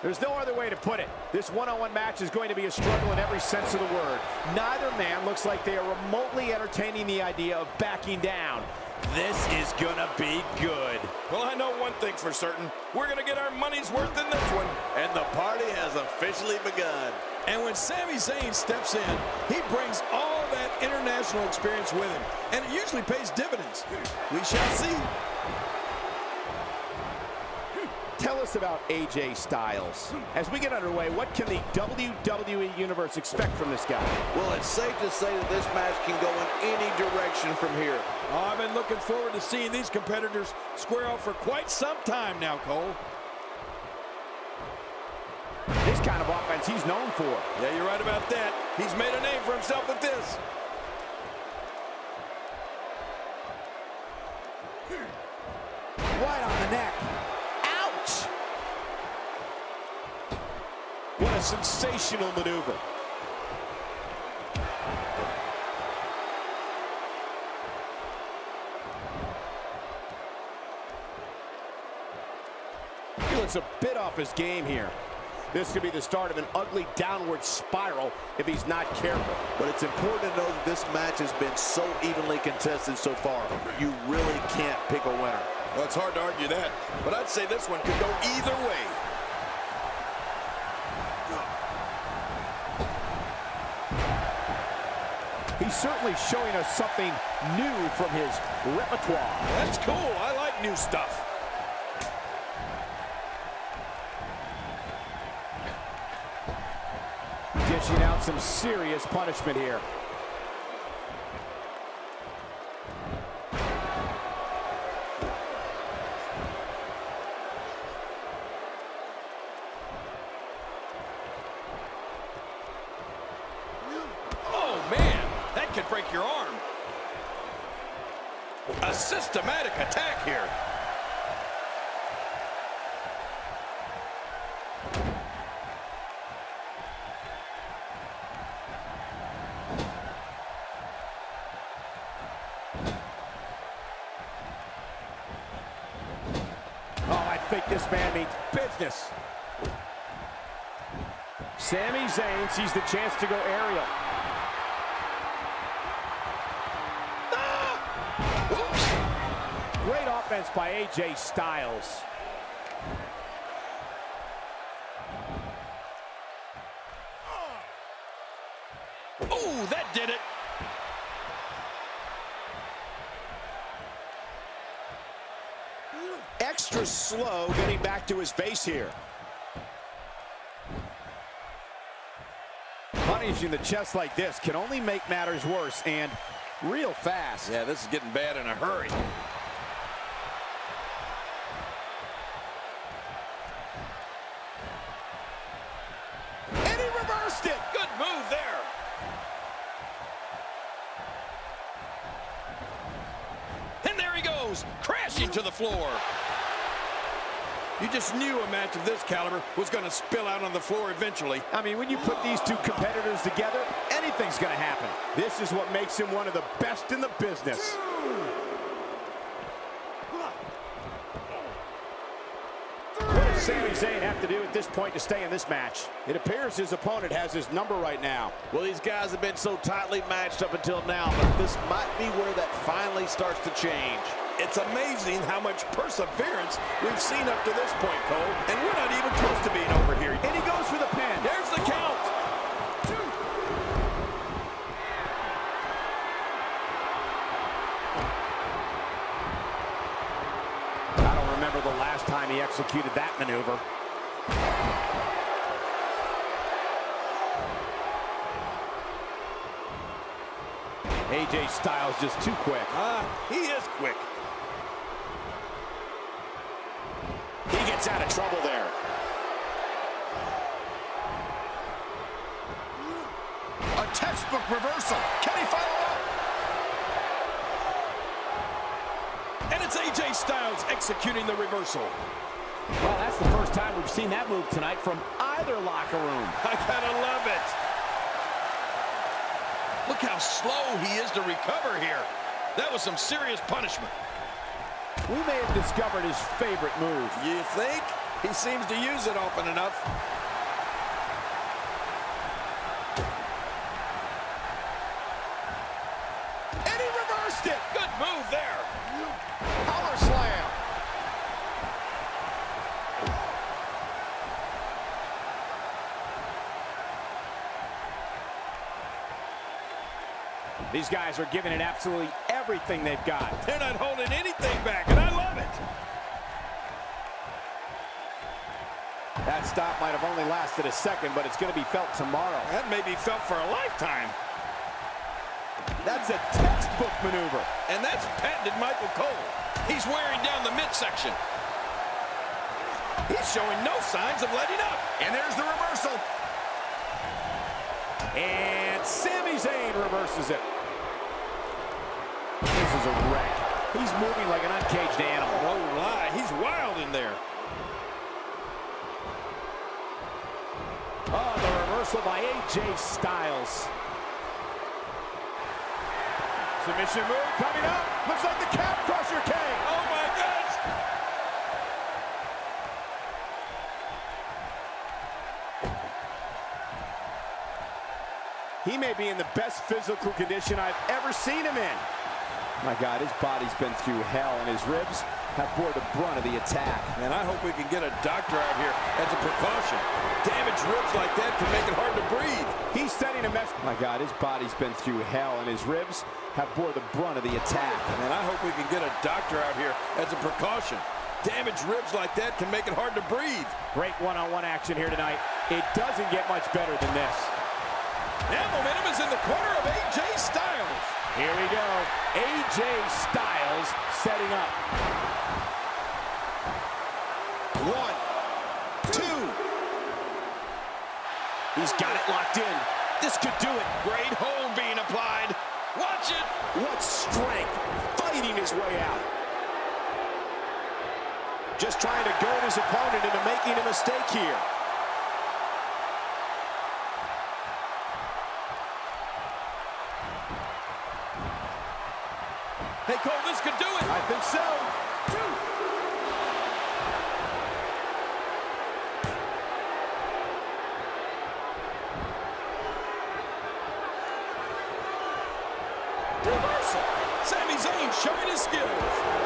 There's no other way to put it. This one-on-one match is going to be a struggle in every sense of the word. Neither man looks like they are remotely entertaining the idea of backing down. This is gonna be good. Well, I know one thing for certain. We're gonna get our money's worth in this one. And the party has officially begun. And when Sami Zayn steps in, he brings all that international experience with him. And it usually pays dividends. We shall see. Tell us about AJ Styles. As we get underway, what can the WWE Universe expect from this guy? Well, it's safe to say that this match can go in any direction from here. Oh, I've been looking forward to seeing these competitors square off for quite some time now, Cole. This kind of offense he's known for. Yeah, you're right about that. He's made a name for himself with this. Right on the neck. Ouch! What a sensational maneuver. He looks a bit off his game here. This could be the start of an ugly downward spiral if he's not careful. But it's important to know that this match has been so evenly contested so far. You really can't pick a winner. Well, it's hard to argue that, but I'd say this one could go either way. He's certainly showing us something new from his repertoire. That's cool. I like new stuff. Dishing out some serious punishment here. Oh, man, that could break your arm. A systematic attack here. I think this man means business. Sami Zayn sees the chance to go aerial. Great offense by AJ Styles. Oh, that did it. Extra slow getting back to his base here. Punishing the chest like this can only make matters worse, and real fast. Yeah, this is getting bad in a hurry. And he reversed it. Good move there. And there he goes, crashing to the floor. You just knew a match of this caliber was going to spill out on the floor eventually. I mean, when you put these two competitors together, anything's going to happen. This is what makes him one of the best in the business. What does Sami Zayn have to do at this point to stay in this match? It appears his opponent has his number right now. Well, these guys have been so tightly matched up until now, but this might be where that finally starts to change. It's amazing how much perseverance we've seen up to this point, Cole. And we're not even close to being over here. And he goes for the pin. There's the count. I don't remember the last time he executed that maneuver. AJ Styles just too quick. He is quick. He gets out of trouble there. A textbook reversal. Can he follow up? And it's AJ Styles executing the reversal. Well, that's the first time we've seen that move tonight from either locker room. I gotta love it. Look how slow he is to recover here. That was some serious punishment. We may have discovered his favorite move. You think? He seems to use it often enough. And he reversed it. Good move there. Power slam. These guys are giving it absolutely everything they've got. They're not holding anything back, and I love it. That stop might have only lasted a second, but it's going to be felt tomorrow. That may be felt for a lifetime. That's a textbook maneuver. And that's patented Michael Cole. He's wearing down the midsection. He's showing no signs of letting up. And there's the reversal. And Sami Zayn reverses it. This is a wreck. He's moving like an uncaged animal. No lie, he's wild in there. Oh, the reversal by AJ Styles. Submission move coming up. Looks like the Calf Crusher came. Oh my gosh! He may be in the best physical condition I've ever seen him in. My God, his body's been through hell, and his ribs have bore the brunt of the attack. And I hope we can get a doctor out here as a precaution. Damaged ribs like that can make it hard to breathe. He's setting a mess. My God, his body's been through hell, and his ribs have bore the brunt of the attack. And I hope we can get a doctor out here as a precaution. Damaged ribs like that can make it hard to breathe. Great one-on-one action here tonight. It doesn't get much better than this. Now momentum is in the corner of AJ Styles. Here we go. AJ Styles setting up. 1, 2. He's got it locked in. This could do it. Great hold being applied. Watch it. What strength. Fighting his way out. Just trying to goad his opponent into making a mistake here. Hey, Cole, this could do it. I think so. Reversal. Sami Zayn showing his skills.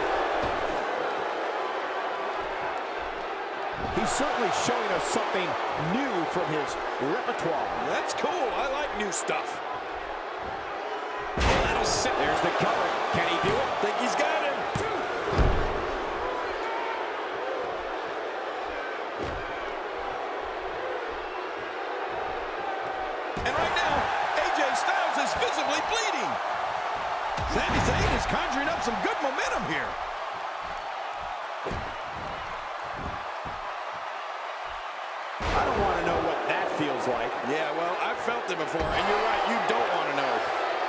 He's certainly showing us something new from his repertoire. That's cool. I like new stuff. That'll sit. There's the cover. Can he do it? Think he's got him. And right now, AJ Styles is visibly bleeding. Sami Zayn is conjuring up some good momentum here. I don't want to know what that feels like. Yeah, well, I've felt it before, and you're right, you don't want to know.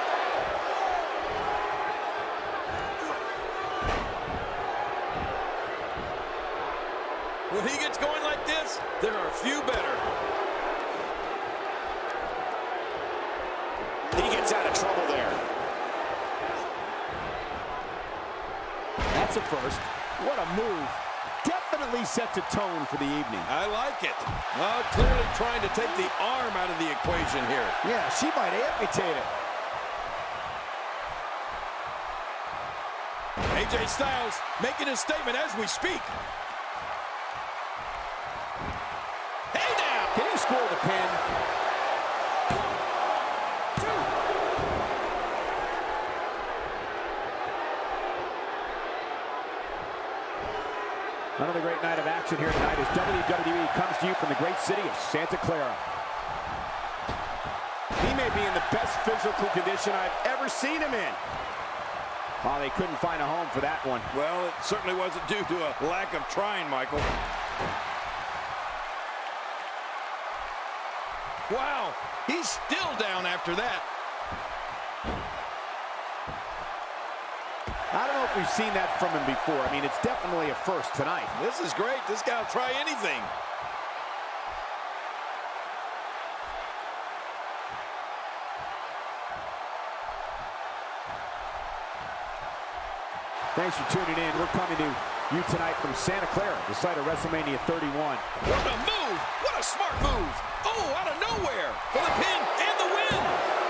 When he gets going like this, there are few better. He gets out of trouble there. That's a first. What a move. Definitely sets a tone for the evening. I like it. Clearly trying to take the arm out of the equation here. Yeah, she might amputate it. AJ Styles making a statement as we speak. Hey now! Can he score the pin? Another great night of action here tonight as WWE comes to you from the great city of Santa Clara. He may be in the best physical condition I've ever seen him in. Oh, they couldn't find a home for that one. Well, it certainly wasn't due to a lack of trying, Michael. Wow, he's still down after that. I don't know if we've seen that from him before. I mean, it's definitely a first tonight. This is great. This guy will try anything. Thanks for tuning in. We're coming to You tonight from Santa Clara, the site of WrestleMania 31. What a move! What a smart move! Oh, out of nowhere for the pin and the win!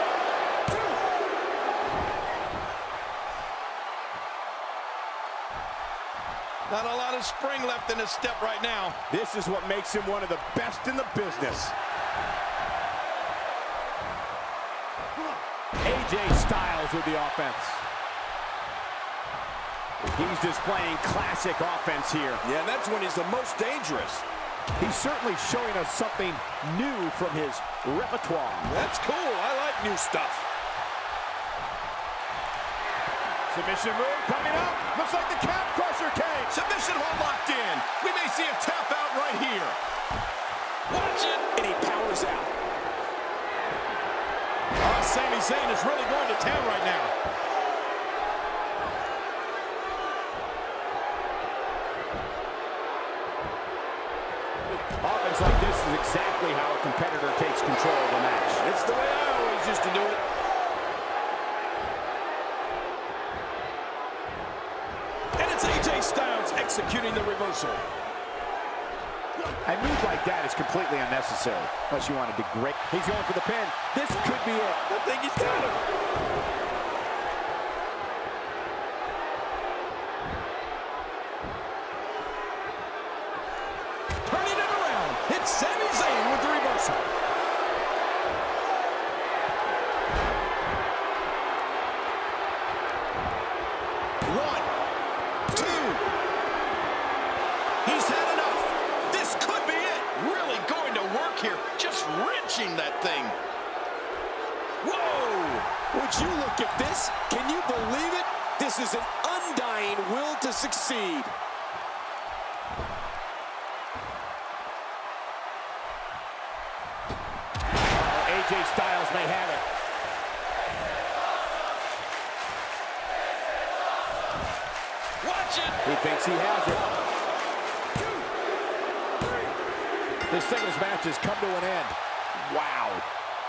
Not a lot of spring left in his step right now. This is what makes him one of the best in the business. AJ Styles with the offense. He's displaying classic offense here. Yeah, that's when he's the most dangerous. He's certainly showing us something new from his repertoire. That's cool. I like new stuff. Submission move coming up. Looks like the calf crusher came. Submission hold locked in. We may see a tap out right here. Watch it. And he powers out. Oh, Sami Zayn is really going to town right now. Offense like this is exactly how a competitor takes control of the match. It's the way I always used to do it. And it's AJ Styles executing the reversal. A move like that is completely unnecessary, unless you want to degrade. He's going for the pin. This could be it. I think he's got him. Turning it around. It's Sami Zayn with the reversal. One, two. He's had enough. This could be it. Really going to work here. Just wrenching that thing. Whoa! Would you look at this? Can you believe it? This is an undying will to succeed. AJ Styles may have it. Watch it. He thinks he has it. This singles match has come to an end. Wow.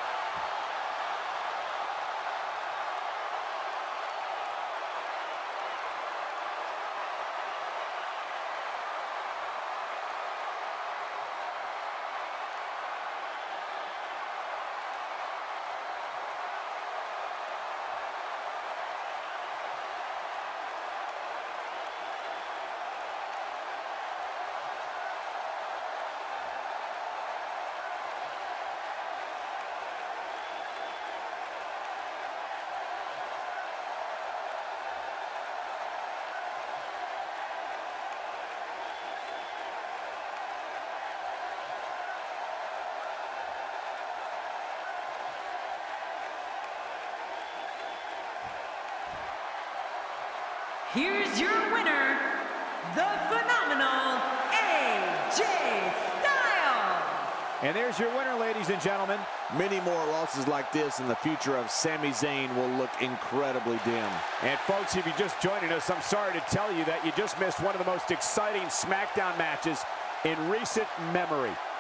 Here's your winner, the phenomenal AJ Styles. And there's your winner, ladies and gentlemen. Many more losses like this, and the future of Sami Zayn will look incredibly dim. And folks, if you're just joining us, I'm sorry to tell you that you just missed one of the most exciting SmackDown matches in recent memory.